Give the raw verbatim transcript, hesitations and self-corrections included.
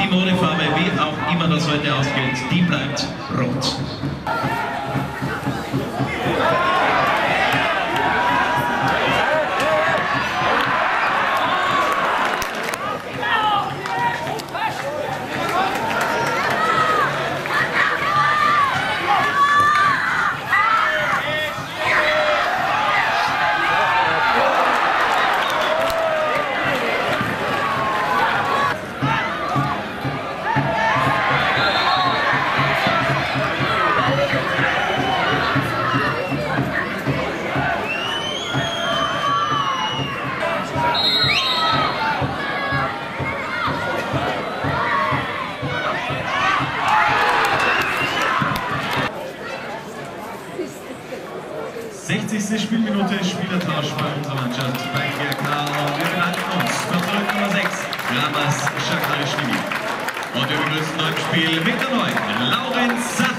die Modefarbe, wie auch immer das heute ausgeht, die bleibt rot. sechzigste Spielminute, Spielertausch bei unserer Mannschaft bei G R K und wir bedanken uns für Zurück Nummer sechs, Ramas Shakarishvili. Und wir begrüßen beim Spiel mit der neuen Laurenz Sa